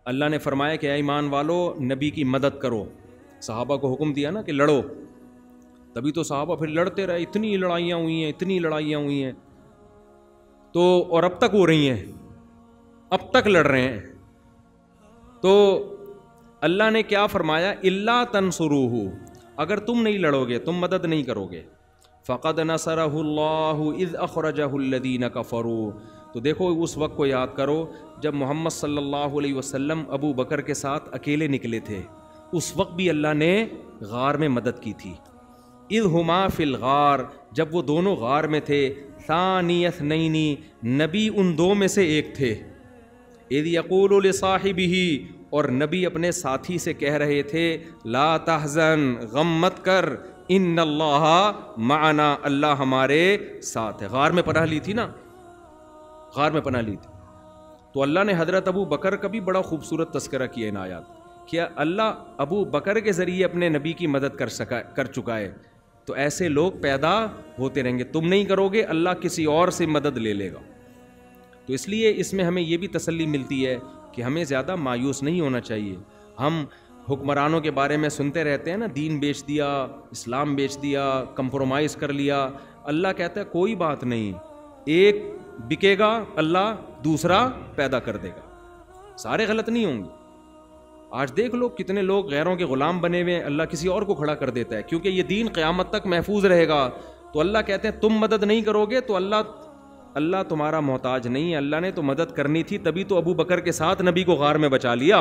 اللہ نے فرمایا کہ اے ایمان والو نبی کی مدد کرو. صحابہ کو حکم دیا نا کہ لڑو, تبھی تو صحابہ پھر لڑتے رہے. اتنی لڑائیاں ہوئی ہیں تو, اور اب تک ہو رہی ہیں, اب تک لڑ رہے ہیں. تو اللہ نے کیا فرمایا, الا تنصروہ, اگر تم نہیں لڑو گے, تم مدد نہیں کرو گے, فقد نصرہ اللہ اذ اخرجہ الذین کفروا, تو دیکھو اس وقت کو یاد کرو جب محمد صلی اللہ علیہ وسلم ابو بکر کے ساتھ اکیلے نکلے تھے, اس وقت بھی اللہ نے غار میں مدد کی تھی. اذ ہما فی الغار, جب وہ دونوں غار میں تھے, ثانی اثنین, نبی ان دو میں سے ایک تھے, اذ یقول لصاحبہ, اور نبی اپنے ساتھی سے کہہ رہے تھے, لا تحزن, غم مت کر, ان اللہ معنا, اللہ ہمارے ساتھ ہے. غار میں پناہ لی تھی نا, غار میں پناہ لی تھی. تو اللہ نے حضرت ابو بکر کا بھی بڑا خوبصورت تذکرہ کیا ان آیات. کیا اللہ ابو بکر کے ذریعے اپنے نبی کی مدد کر چکا ہے, تو ایسے لوگ پیدا ہوتے رہیں گے. تم نہیں کرو گے, اللہ کسی اور سے مدد لے لے گا. تو اس لیے اس میں ہمیں یہ بھی تسلی ملتی ہے کہ ہمیں زیادہ مایوس نہیں ہونا چاہیے. ہم حکمرانوں کے بارے میں سنتے رہتے ہیں نا, دین بیچ دیا, اسلام بیچ دیا, کمپرومائز کر لیا. اللہ کہتا ہے کوئی بات نہیں, ایک بکے گا, اللہ دوسرا پیدا کر دے گا. سارے غلط نہیں ہوں گے. آج دیکھ لو کتنے لوگ غیروں کے غلام بنے ہوئے ہیں, اللہ کسی اور کو کھڑا کر دیتا ہے, کیونکہ یہ دین قیامت تک محفوظ رہے گا. تو اللہ کہتے ہیں تم مدد نہیں کرو گے تو اللہ تمہارا محتاج نہیں ہے. اللہ نے تو مدد کرنی تھی, تبھی تو ابو بکر کے ساتھ نبی کو غار میں بچا لیا,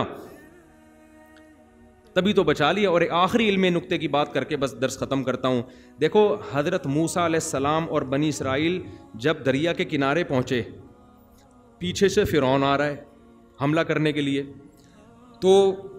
تبھی تو بچا لیا. اور ایک آخری علمی نقطے کی بات کر کے بس درس ختم کرتا ہوں. دیکھو حضرت موسیٰ علیہ السلام اور بنی اسرائیل جب دریا کے کنارے پہنچے, پیچھے سے فرعون آ رہا ہے حملہ کرنے کے لیے, تو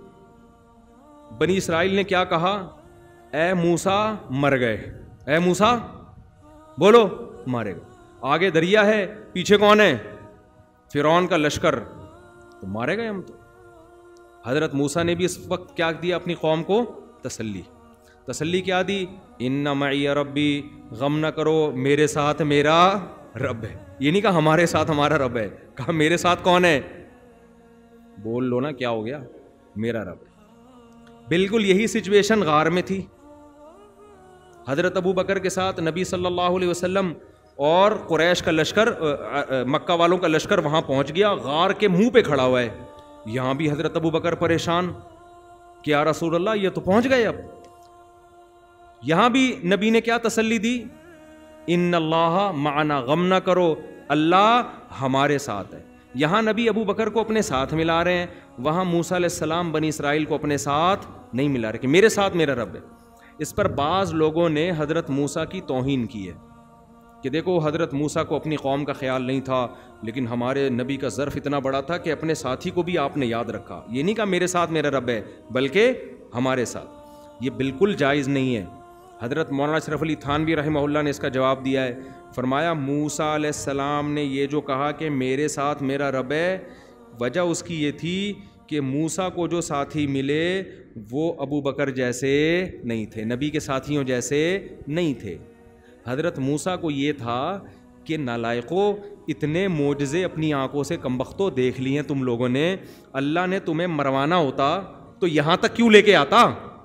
بنی اسرائیل نے کیا کہا, اے موسیٰ مر گئے, اے موسیٰ بولو مارے گا. آگے دریا ہے, پیچھے کون ہے, فرعون کا لشکر, تو مارے گئے ہم تو. حضرت موسیٰ نے بھی اس وقت کیا دیا اپنی قوم کو, تسلی کیا دی, ان معی ربی, غم نہ کرو, میرے ساتھ میرا رب ہے. یہ نہیں کہا ہمارے ساتھ ہمارا رب ہے, کہا میرے ساتھ کون ہے, بول لو نا کیا ہو گیا, میرا رب ہے. بالکل یہی سچویشن غار میں تھی. حضرت ابو بکر کے ساتھ نبی صلی اللہ علیہ وسلم اور قریش کا لشکر, مکہ والوں کا لشکر وہاں پہنچ گیا, غار کے منہ پہ کھڑا ہوا ہے. یہاں بھی حضرت ابو بکر پریشان کہ یا رسول اللہ یہ تو پہنچ گئے. اب یہاں بھی نبی نے کیا تسلی دی, ان اللہ معنا, غم نہ کرو, اللہ ہمارے ساتھ ہے. یہاں نبی ابو بکر کو اپنے ساتھ ملا رہے ہیں, وہاں موسیٰ علیہ السلام بنی اسرائیل کو اپنے ساتھ نہیں ملا رہے کہ میرے ساتھ میرا رب ہے. اس پر بعض لوگوں نے حضرت موسیٰ کی توہین کی ہے کہ دیکھو حضرت موسیٰ کو اپنی قوم کا خیال نہیں تھا, لیکن ہمارے نبی کا ظرف اتنا بڑا تھا کہ اپنے ساتھی کو بھی آپ نے یاد رکھا. یہ نہیں کہا میرے ساتھ میرا رب ہے, بلکہ ہمارے ساتھ. یہ بالکل جائز نہیں ہے. حضرت مولانا اشرف علی تھانوی رحمہ اللہ نے اس کا جواب دیا ہے, فرمایا موسیٰ علیہ السلام نے یہ جو کہا کہ میرے ساتھ میرا رب ہے, وجہ اس کی یہ تھی کہ موسیٰ کو جو ساتھی ملے وہ ابو بکر جیسے نہیں تھے, نبی کے ساتھیوں جیسے نہیں تھے. حضرت موسیٰ کو یہ تھا کہ نالائقوں, اتنے معجزے اپنی آنکھوں سے کمبختوں دیکھ لیے تم لوگوں نے, اللہ نے تمہیں مروانا ہوتا تو یہاں تک کیوں لے کے آتا.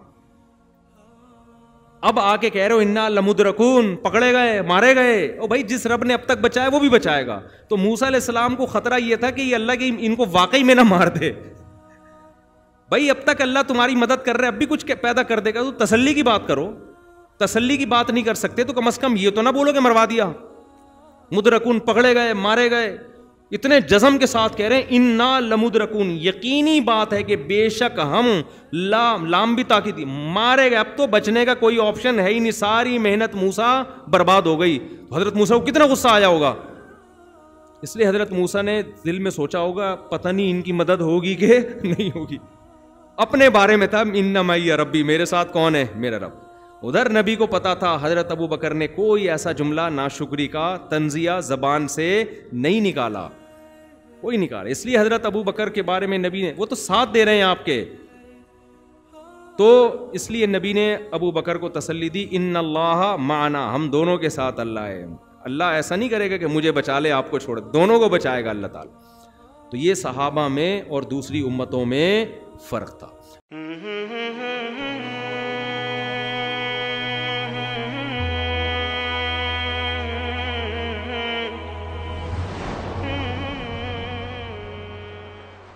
اب آ کے کہہ رہے ہو انا لمدرکون, پکڑے گئے, مارے گئے. او بھائی جس رب نے اب تک بچایا وہ بھی بچائے گا. تو موسیٰ علیہ السلام کو خطرہ یہ تھا کہ یہ اللہ کی ان کو واقعی میں نہ مار دے. بھائی اب تک اللہ تمہاری مدد کر رہے, اب بھی کچھ پیدا کر دے گا, تو تسلی کی بات کرو. تسلی کی بات نہیں کر سکتے تو کم از کم یہ تو نہ بولو کہ مروا دیا. مدرکون, پکڑے گئے, مارے گئے, اتنے جزم کے ساتھ کہہ رہے ہیں انا لمدرکون, یقینی بات ہے کہ بے شک ہم, لام بھی تاکید, مارے گئے, اب تو بچنے کا کوئی آپشن ہے ہی نہیں, ساری محنت موسیٰ برباد ہو گئی. حضرت موسیٰ کو کتنا غصہ آیا ہوگا. اس لیے حضرت موسیٰ نے دل میں سوچا ہوگا پتہ نہیں ان کی مدد ہوگی کہ نہیں ہوگی. اپنے بارے میں تھا ان معی ربی, میرے ساتھ کون ہے, میرا رب. ادھر نبی کو پتا تھا حضرت ابو بکر نے کوئی ایسا جملہ ناشکری کا تنزیہ زبان سے نہیں نکالا, کوئی نکالا. اس لیے حضرت ابو بکر کے بارے میں نبی نے, وہ تو ساتھ دے رہے ہیں آپ کے, تو اس لیے نبی نے ابو بکر کو تسلی دی, ان اللہ معنا, ہم دونوں کے ساتھ اللہ ہے. اللہ ایسا نہیں کرے گا کہ مجھے بچا لے آپ کو چھوڑ, دونوں کو بچائے گا اللہ تعالیٰ. تو یہ صحابہ میں اور دوسری امتوں میں فرق تھا.